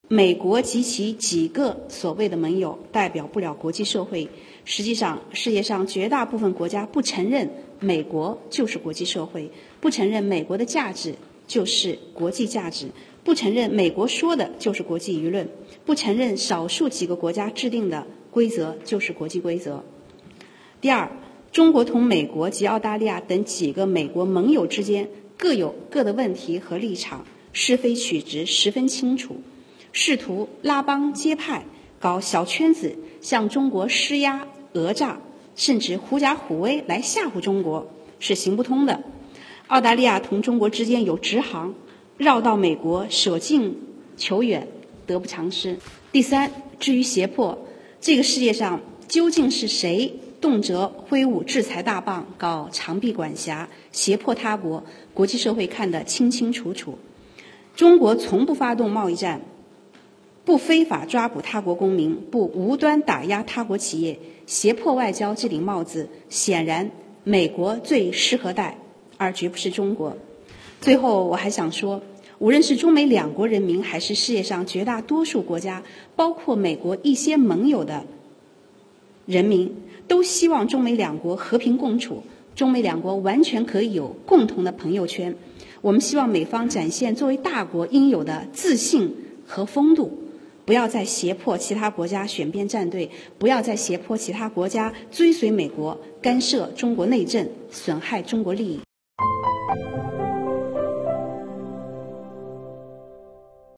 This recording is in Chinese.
美国及其几个所谓的盟友代表不了国际社会。实际上，世界上绝大部分国家不承认美国就是国际社会，不承认美国的价值就是国际价值，不承认美国说的就是国际舆论，不承认少数几个国家制定的规则就是国际规则。第二，中国同美国及澳大利亚等几个美国盟友之间各有各的问题和立场，是非曲直十分清楚，试图拉帮结派，搞小圈子，向中国施压讹诈，甚至狐假虎威来吓唬中国，是行不通的。澳大利亚同中国之间有直航，绕到美国舍近求远，得不偿失。第三，至于胁迫，这个世界上究竟是谁动辄挥舞制裁大棒，搞长臂管辖，胁迫他国，国际社会看得清清楚楚。中国从不发动贸易战，不非法抓捕他国公民，不无端打压他国企业，胁迫外交这顶帽子，显然美国最适合戴，而绝不是中国。最后我还想说，无论是中美两国人民，还是世界上绝大多数国家，包括美国一些盟友的人民，都希望中美两国和平共处，中美两国完全可以有共同的朋友圈。我们希望美方展现作为大国应有的自信和风度，不要再胁迫其他国家选边站队，不要再胁迫其他国家追随美国，干涉中国内政，损害中国利益。